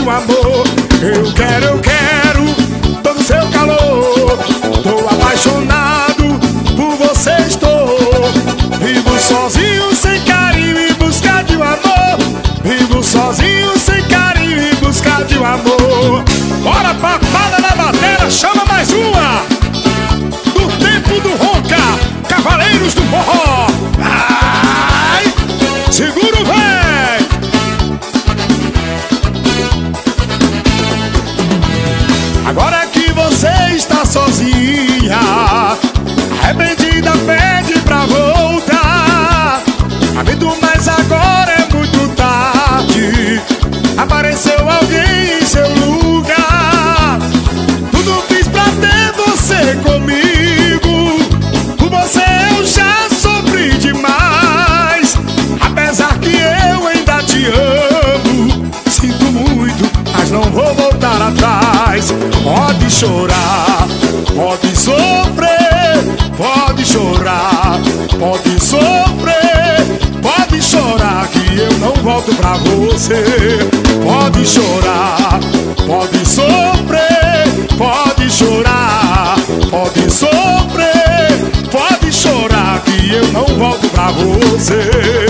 o amor. Eu quero todo seu calor. Tô apaixonado por você, estou. Vivo sozinho sem carinho em busca de um amor. Vivo sozinho sem carinho em busca de um amor. Bora, papada na bateria, chama mais uma. Do tempo do Ronca, Cavaleiros do Forró. Ai, segura o véi. Agora que você está sozinha, arrependida, pede pra voltar. Amigo, mas agora é muito tarde. Apareceu alguém em seu lugar. Tudo fiz pra ter você comigo. Por você eu já sofri demais. Apesar que eu ainda te amo, sinto muito, mas não vou voltar atrás. Pode chorar, pode sofrer, pode chorar, pode sofrer, pode chorar que eu não volto pra você. Pode chorar, pode sofrer, pode chorar, pode sofrer, pode chorar que eu não volto pra você.